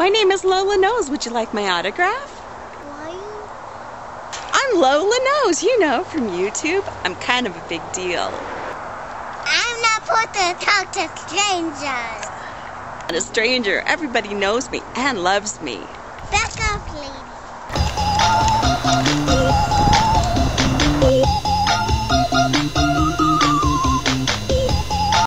My name is Lola Knows. Would you like my autograph? Why? I'm Lola Knows, you know, from YouTube. I'm kind of a big deal. I'm not supposed to talk to strangers. I'm not a stranger. Everybody knows me and loves me. Back up, lady.